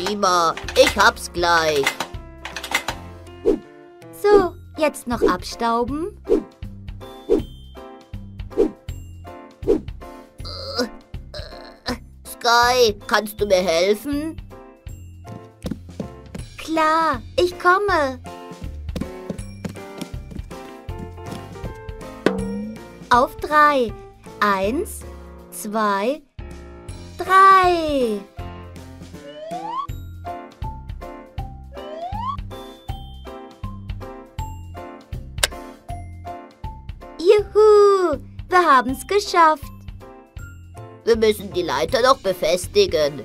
prima. Ich hab's gleich. So, jetzt noch abstauben. Sky, kannst du mir helfen? Klar, ich komme. Auf 3. 1, 2, 3. Juhu, wir haben's geschafft. Wir müssen die Leiter noch befestigen.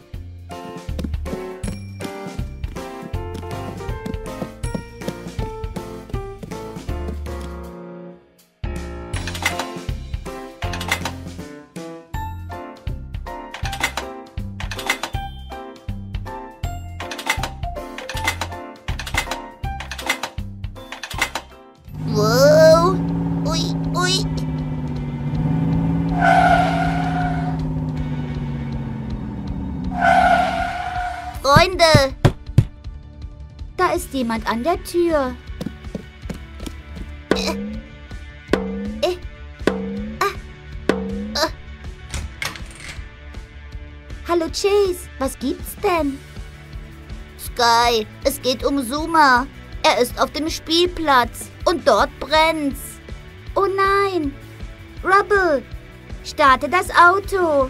Wow. Ui, ui. Freunde! Da ist jemand an der Tür. Hallo Chase, was gibt's denn? Sky, es geht um Zuma. Er ist auf dem Spielplatz und dort brennt's. Oh nein! Rubble, starte das Auto.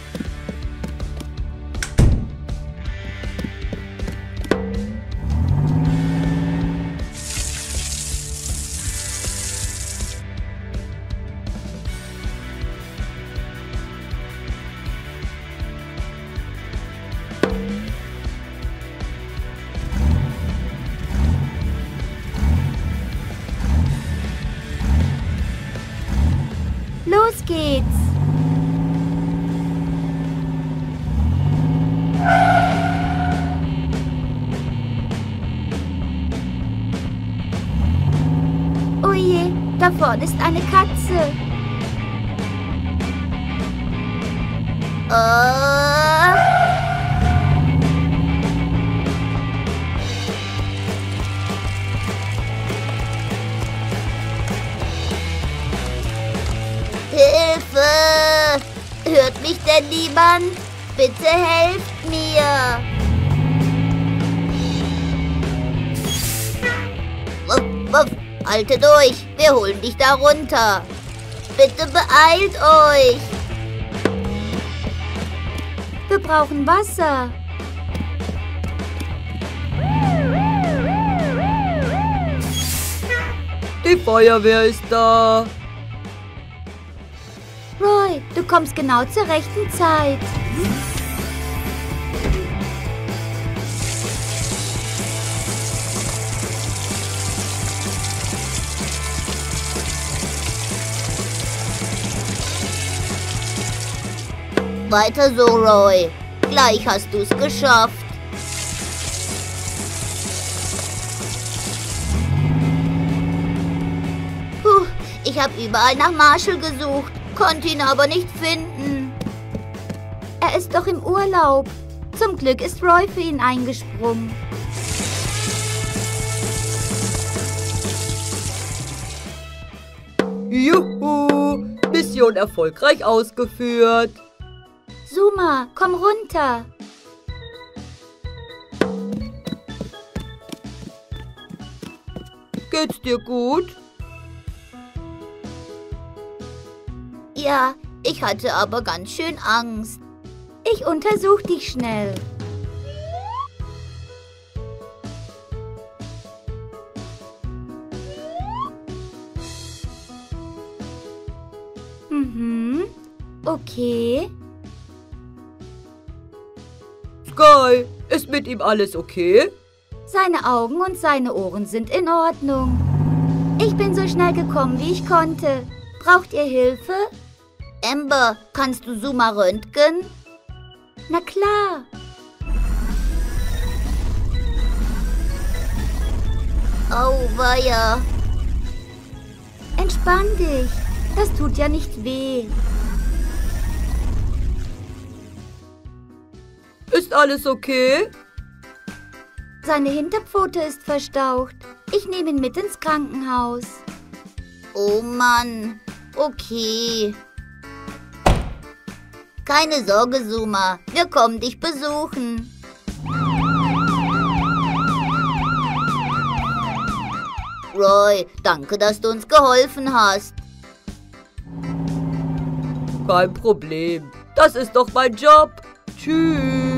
Los geht's! Oh je, da vorne ist eine Katze. Hilfe! Hört mich denn niemand? Bitte helft mir! Wuff, wuff, halte durch, wir holen dich da runter. Bitte beeilt euch! Wir brauchen Wasser. Die Feuerwehr ist da. Roy, du kommst genau zur rechten Zeit. Weiter so, Roy. Gleich hast du's geschafft. Puh, ich habe überall nach Marshall gesucht, konnte ihn aber nicht finden. Er ist doch im Urlaub. Zum Glück ist Roy für ihn eingesprungen. Juhu! Mission erfolgreich ausgeführt. Zuma, komm runter. Geht's dir gut? Ja, ich hatte aber ganz schön Angst. Ich untersuche dich schnell. Okay. Sky, ist mit ihm alles okay? Seine Augen und seine Ohren sind in Ordnung. Ich bin so schnell gekommen, wie ich konnte. Braucht ihr Hilfe? Amber, kannst du Zuma röntgen? Na klar. Auweia. Entspann dich. Das tut ja nicht weh. Ist alles okay? Seine Hinterpfote ist verstaucht. Ich nehme ihn mit ins Krankenhaus. Oh Mann, okay. Keine Sorge, Zuma, wir kommen dich besuchen. Roy, danke, dass du uns geholfen hast. Kein Problem. Das ist doch mein Job. Tschüss.